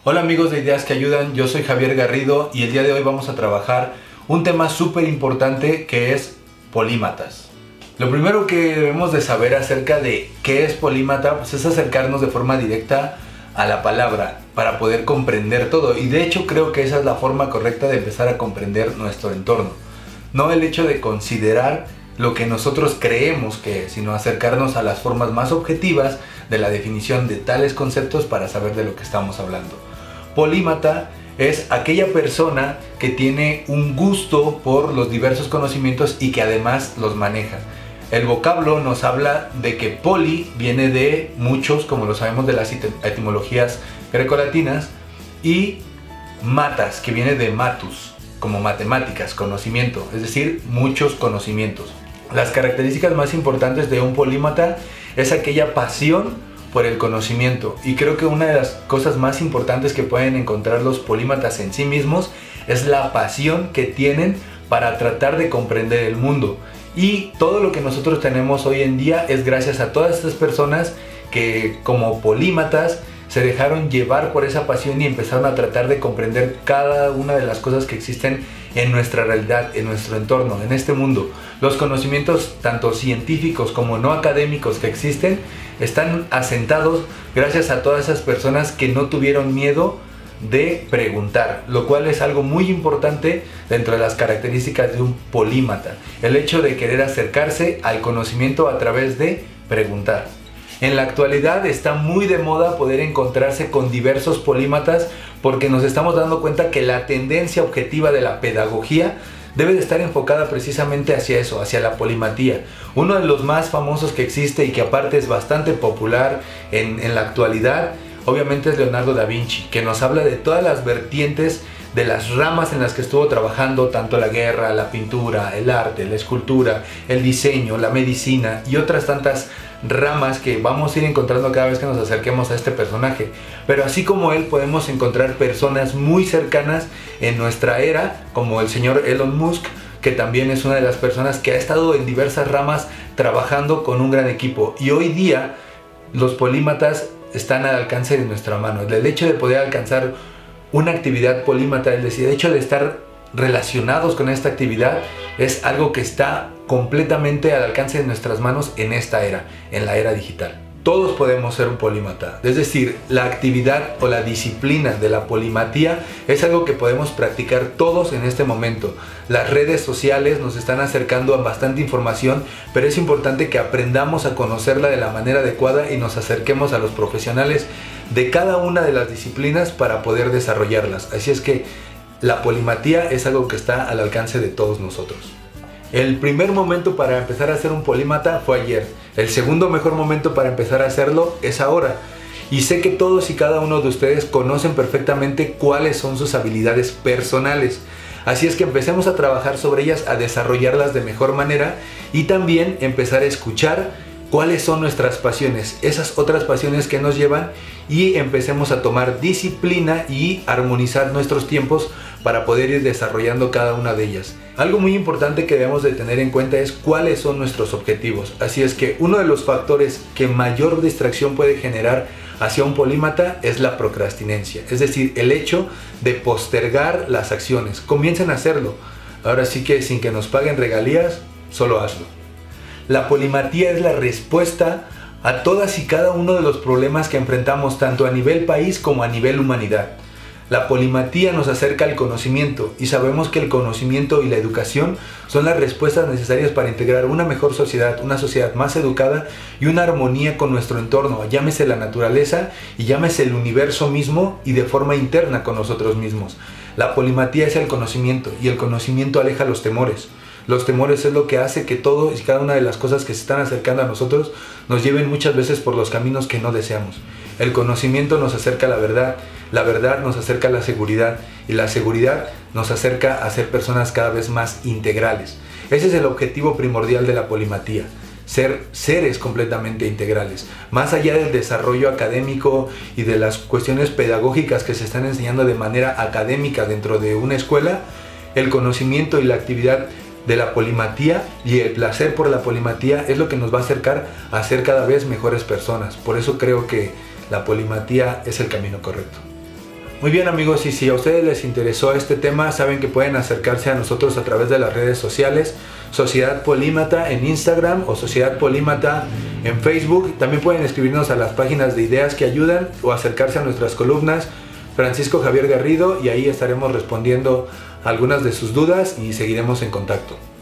Hola amigos de Ideas que Ayudan, yo soy Javier Garrido y el día de hoy vamos a trabajar un tema súper importante que es polímatas. Lo primero que debemos de saber acerca de qué es polímata pues es acercarnos de forma directa a la palabra para poder comprender todo, y de hecho creo que esa es la forma correcta de empezar a comprender nuestro entorno. No el hecho de considerar lo que nosotros creemos que es, sino acercarnos a las formas más objetivas de la definición de tales conceptos para saber de lo que estamos hablando. Polímata es aquella persona que tiene un gusto por los diversos conocimientos y que además los maneja. El vocablo nos habla de que poli viene de muchos, como lo sabemos de las etimologías grecolatinas, y matas, que viene de matus, como matemáticas, conocimiento, es decir, muchos conocimientos. Las características más importantes de un polímata es aquella pasión por el conocimiento, y creo que una de las cosas más importantes que pueden encontrar los polímatas en sí mismos es la pasión que tienen para tratar de comprender el mundo. Y todo lo que nosotros tenemos hoy en día es gracias a todas estas personas que como polímatas se dejaron llevar por esa pasión y empezaron a tratar de comprender cada una de las cosas que existen en nuestra realidad, en nuestro entorno, en este mundo. Los conocimientos tanto científicos como no académicos que existen están asentados gracias a todas esas personas que no tuvieron miedo de preguntar, lo cual es algo muy importante dentro de las características de un polímata, el hecho de querer acercarse al conocimiento a través de preguntar. En la actualidad está muy de moda poder encontrarse con diversos polímatas porque nos estamos dando cuenta que la tendencia objetiva de la pedagogía debe de estar enfocada precisamente hacia eso, hacia la polimatía. Uno de los más famosos que existe y que aparte es bastante popular en la actualidad, obviamente es Leonardo da Vinci, que nos habla de todas las vertientes de las ramas en las que estuvo trabajando, tanto la guerra, la pintura, el arte, la escultura, el diseño, la medicina y otras tantas ramas que vamos a ir encontrando cada vez que nos acerquemos a este personaje. Pero así como él podemos encontrar personas muy cercanas en nuestra era, como el señor Elon Musk, que también es una de las personas que ha estado en diversas ramas trabajando con un gran equipo. Y hoy día los polímatas están al alcance de nuestra mano. El hecho de poder alcanzar una actividad polímata, es decir, el hecho de estar relacionados con esta actividad es algo que está completamente al alcance de nuestras manos en esta era, en la era digital. Todos podemos ser un polímata, es decir, la actividad o la disciplina de la polimatía es algo que podemos practicar todos en este momento. Las redes sociales nos están acercando a bastante información, pero es importante que aprendamos a conocerla de la manera adecuada y nos acerquemos a los profesionales de cada una de las disciplinas para poder desarrollarlas. Así es que la polimatía es algo que está al alcance de todos nosotros. El primer momento para empezar a ser un polímata fue ayer. El segundo mejor momento para empezar a hacerlo es ahora. Y sé que todos y cada uno de ustedes conocen perfectamente cuáles son sus habilidades personales. Así es que empecemos a trabajar sobre ellas, a desarrollarlas de mejor manera y también empezar a escuchar cuáles son nuestras pasiones, esas otras pasiones que nos llevan, y empecemos a tomar disciplina y armonizar nuestros tiempos para poder ir desarrollando cada una de ellas. Algo muy importante que debemos de tener en cuenta es cuáles son nuestros objetivos. Así es que uno de los factores que mayor distracción puede generar hacia un polímata es la procrastinencia, es decir, el hecho de postergar las acciones. Comiencen a hacerlo. Ahora sí que sin que nos paguen regalías, solo hazlo. La polimatía es la respuesta a todas y cada uno de los problemas que enfrentamos tanto a nivel país como a nivel humanidad. La polimatía nos acerca al conocimiento y sabemos que el conocimiento y la educación son las respuestas necesarias para integrar una mejor sociedad, una sociedad más educada y una armonía con nuestro entorno, llámese la naturaleza y llámese el universo mismo, y de forma interna con nosotros mismos. La polimatía es el conocimiento y el conocimiento aleja los temores. Los temores es lo que hace que todo y cada una de las cosas que se están acercando a nosotros nos lleven muchas veces por los caminos que no deseamos. El conocimiento nos acerca a la verdad nos acerca a la seguridad, y la seguridad nos acerca a ser personas cada vez más integrales. Ese es el objetivo primordial de la polimatía, ser seres completamente integrales. Más allá del desarrollo académico y de las cuestiones pedagógicas que se están enseñando de manera académica dentro de una escuela, el conocimiento y la actividad de la polimatía y el placer por la polimatía es lo que nos va a acercar a ser cada vez mejores personas. Por eso creo que la polimatía es el camino correcto. Muy bien amigos, y si a ustedes les interesó este tema, saben que pueden acercarse a nosotros a través de las redes sociales, Sociedad Polímata en Instagram o Sociedad Polímata en Facebook. También pueden escribirnos a las páginas de Ideas que Ayudan o acercarse a nuestras columnas Francisco Javier Garrido, y ahí estaremos respondiendo algunas de sus dudas y seguiremos en contacto.